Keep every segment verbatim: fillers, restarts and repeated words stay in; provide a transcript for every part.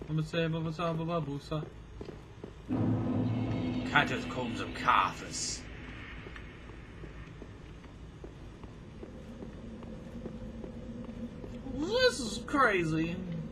Catacombs of Carthus. This is crazy.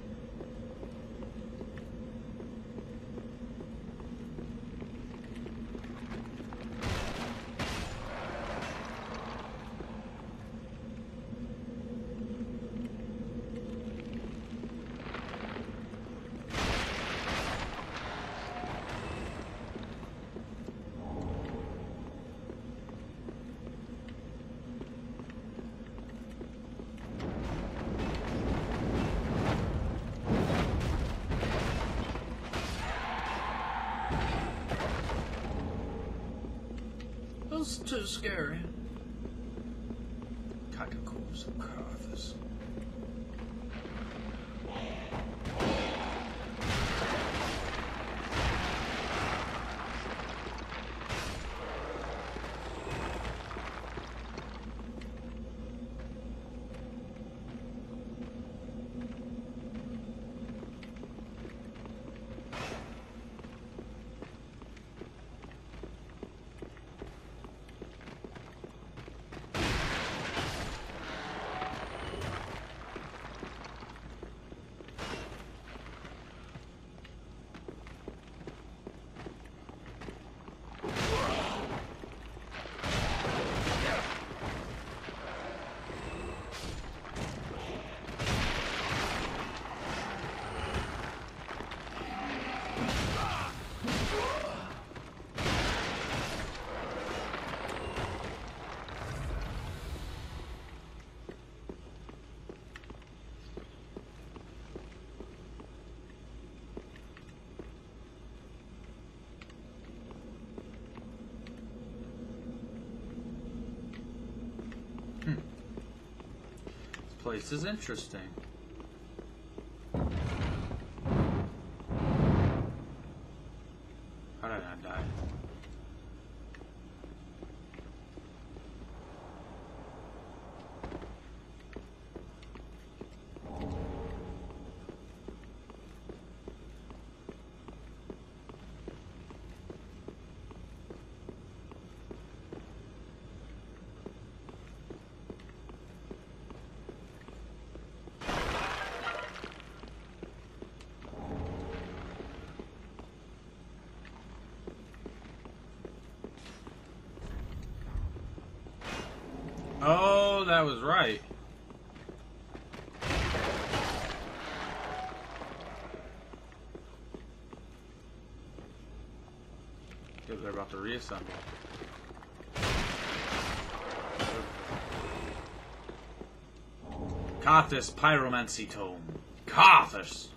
That's too scary. Catacombs of Carthus. Place is interesting. How did I die? Oh, that was right. Because they're about to reassemble. Carthus Pyromancy Tome. Carthus!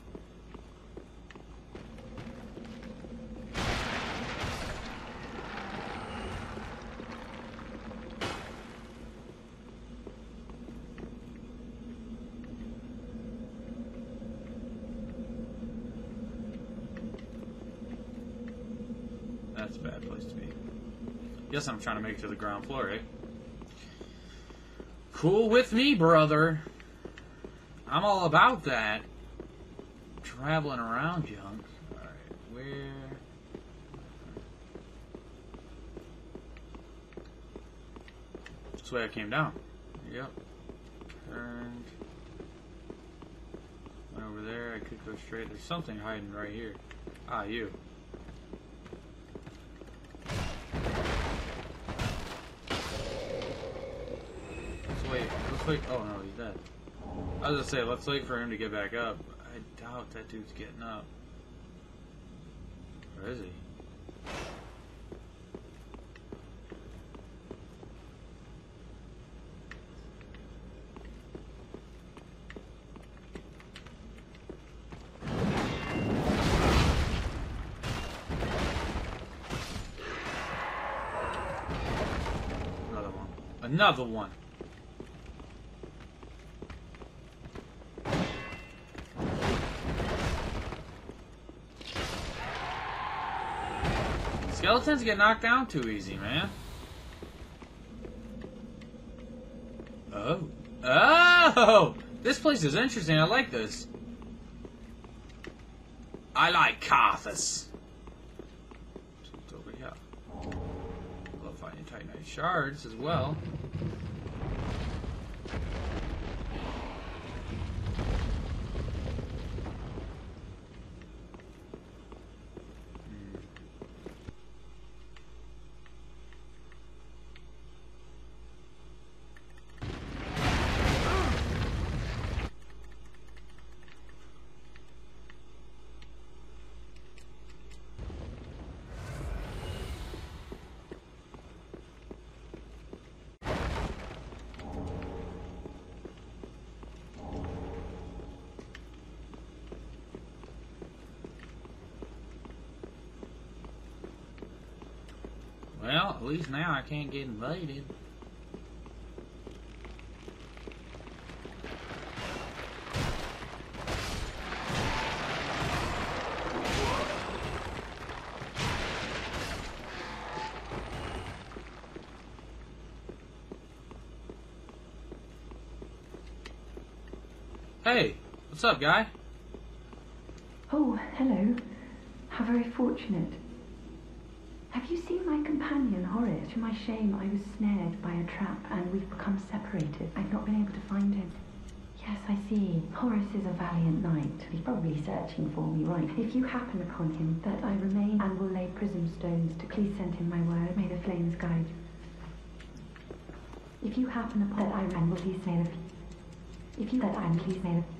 That's a bad place to be. Guess I'm trying to make it to the ground floor, eh? Cool with me, brother. I'm all about that. Traveling around junk. Alright, where... This way I came down. Yep. Turned. Went over there. I could go straight. There's something hiding right here. Ah, you. Wait, let's wait. Oh no, he's dead. I was gonna say, let's wait for him to get back up. I doubt that dude's getting up. Where is he? Another one. Another one. Skeletons get knocked down too easy, man. Oh. Oh! This place is interesting. I like this. I like Carthus. What's over here? Love finding Titanite shards as well. Well, at least now I can't get invaded. Hey, what's up, guy? Oh, hello. How very fortunate. Have you seen my companion, Horace? To my shame, I was snared by a trap and we've become separated. I've not been able to find him. Yes, I see. Horace is a valiant knight. He's probably searching for me, right? If you happen upon him, that I remain and will lay prism stones to please send him my word. May the flames guide you. If you happen upon that I ran, will please say that. If you that I am, please say that.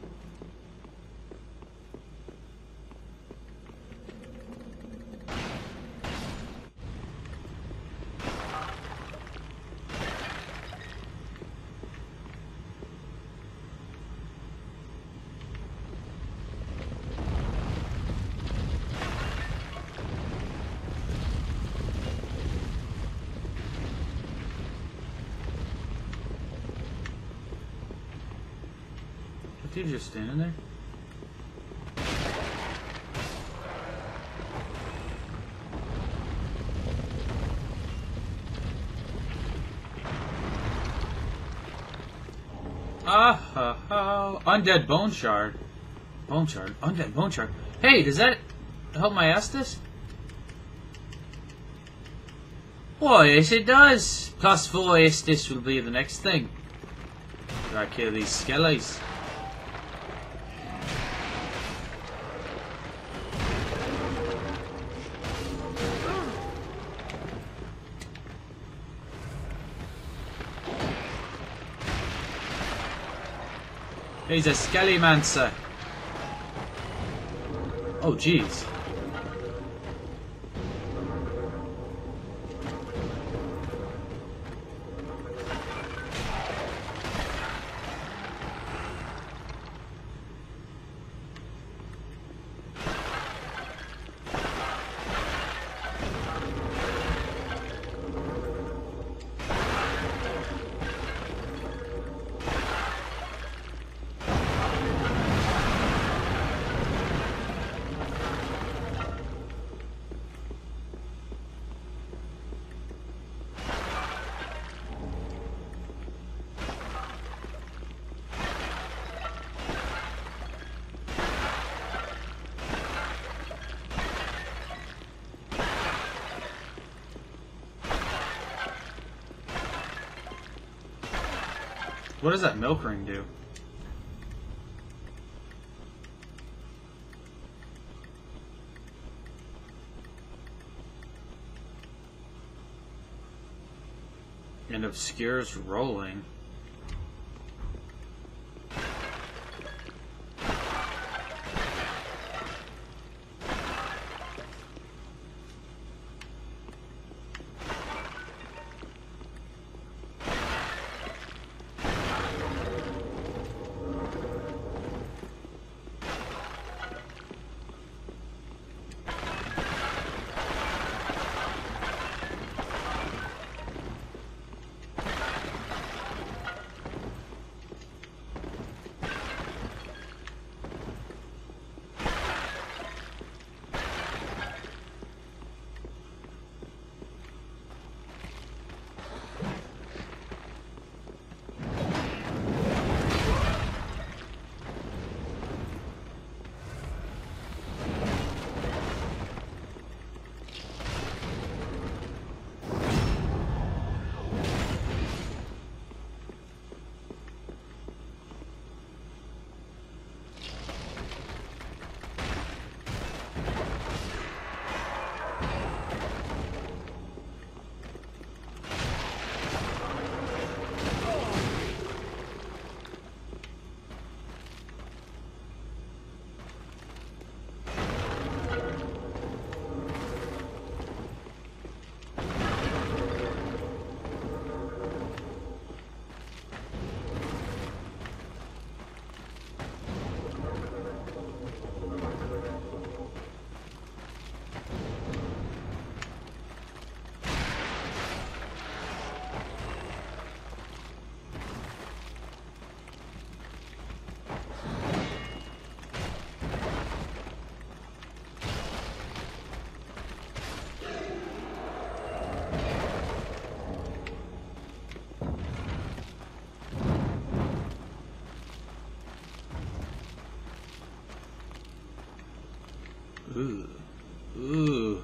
You're just standing there? Ah ha ha! Undead Bone Shard. Bone Shard? Undead Bone Shard. Hey, does that help my Estus? Why, yes it does! Plus four Estus will be the next thing. Gotta kill these skellies. He's a Skellymancer. Oh, jeez. What does that milk ring do? And obscures rolling. Ooh. Ooh.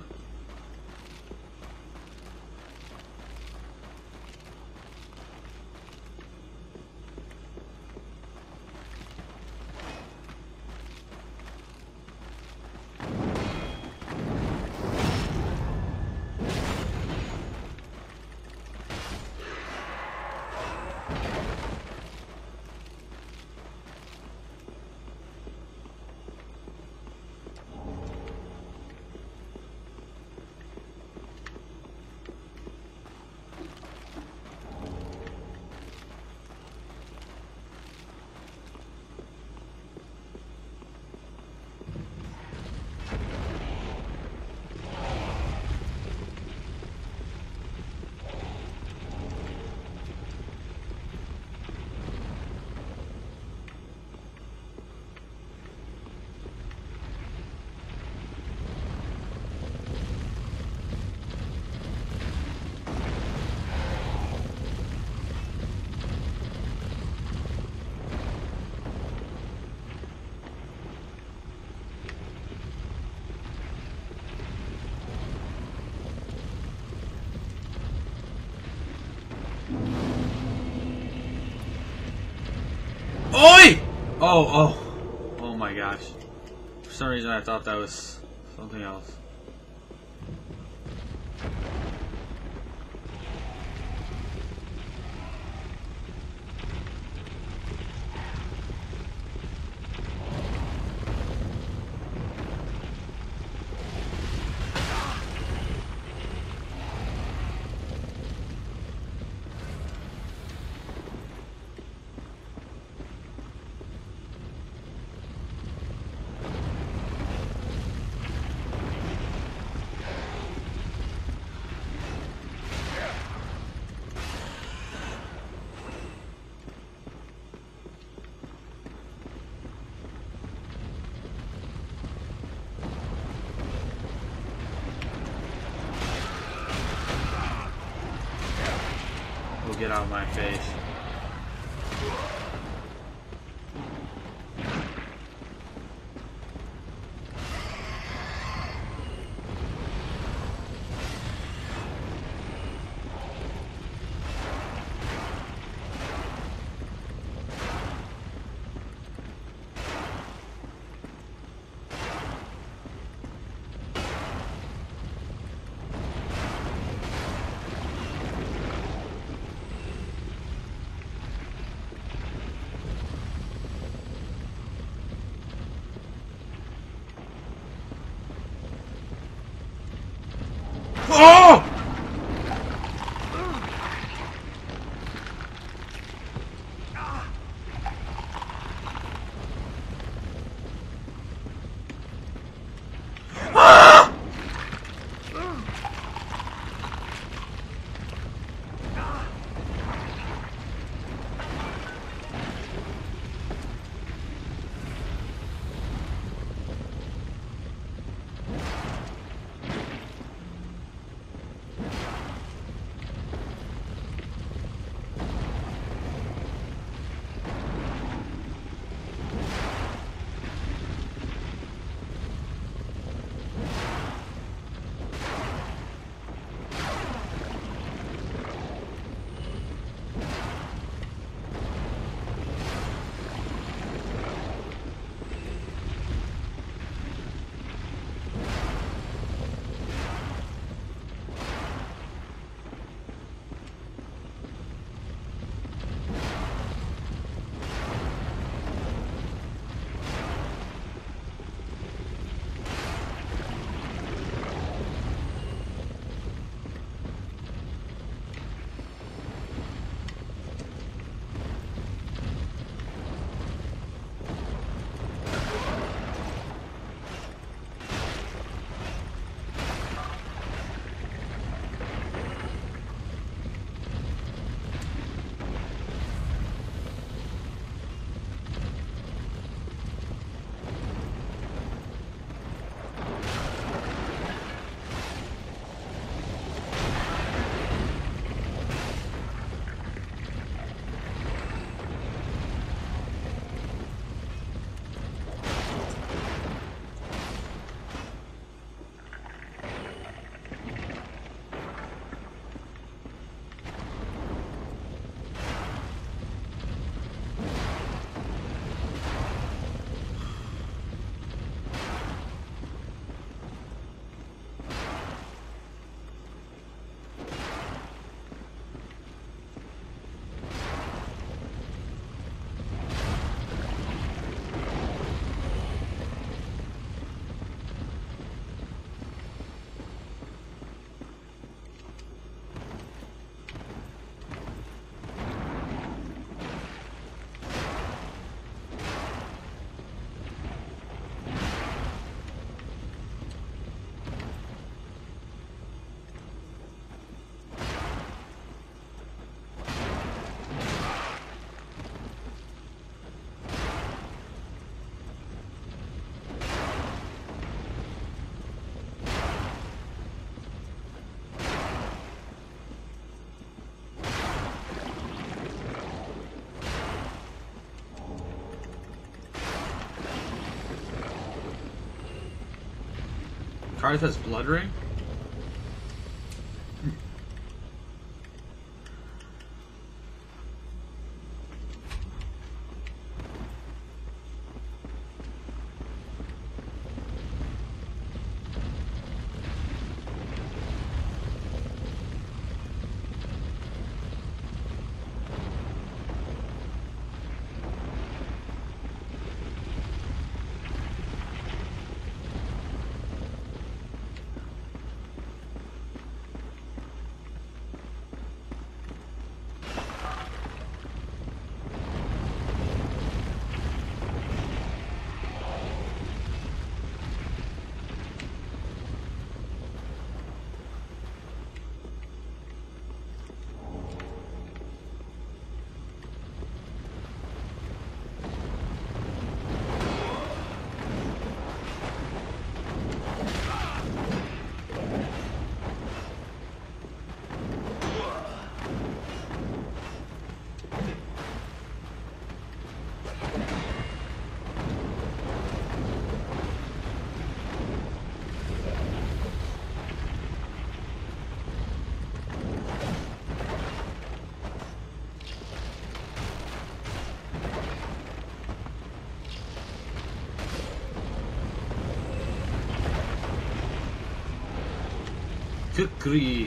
Oi! Oh, oh. Oh my gosh. For some reason I thought that was something else. Get out of my face. Oh! Ah! card says Blood Ring? Kukri.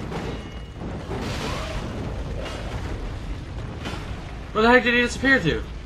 Where the heck did he disappear to?